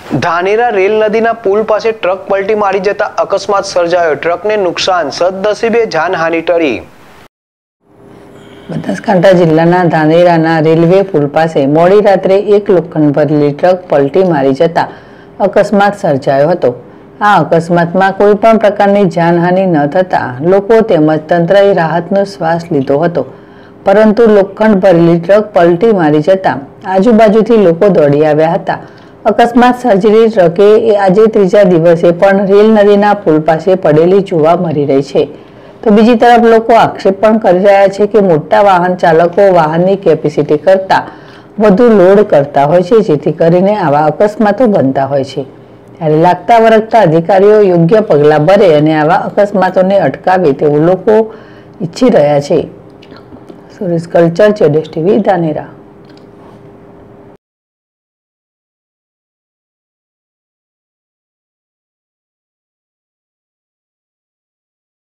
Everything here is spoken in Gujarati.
ધાનેરા રેલ નદીના પુલ પાસે ટ્રક પલટી મારી જતા અકસ્માત સર્જાયો. ટ્રકને નુકસાન, સદનસીબે જાનહાનિ ટળી. બનાસકાંઠા જિલ્લાના ધાનેરાના રેલવે પુલ પાસે મોડી રાત્રે એક લોખંડ ભરેલી ટ્રક પલટી મારી જતા અકસ્માત સર્જાયો હતો. આ અકસ્માતમાં કોઈ પણ પ્રકારની જાનહાનિ ન થતા લોકો તેમજ તંત્રએ રાહતનો શ્વાસ લીધો હતો. પરંતુ લોખંડ ભરેલી ટ્રક પલટી મારી જતા આજુબાજુથી લોકો દોડી આવ્યા હતા. અકસ્માત સર્જેલી ટ્રકે આજે ત્રીજા દિવસે પણ રેલ નદીના પુલ પાસે પડેલી જોવા મળી રહી છે. તો બીજી તરફ લોકો આક્ષેપ પણ કરી રહ્યા છે કે મોટા વાહન ચાલકો વાહનની કેપેસિટી કરતા વધુ લોડ કરતા હોય છે, જેથી કરીને આવા અકસ્માતો બનતા હોય છે. ત્યારે લાગતા વળગતા અધિકારીઓ યોગ્ય પગલાં ભરે અને આવા અકસ્માતોને અટકાવે તેવું લોકો ઈચ્છી રહ્યા છે. સુરેશ કલ્ચર, જેડેશ ટીવી, ધાનેરા.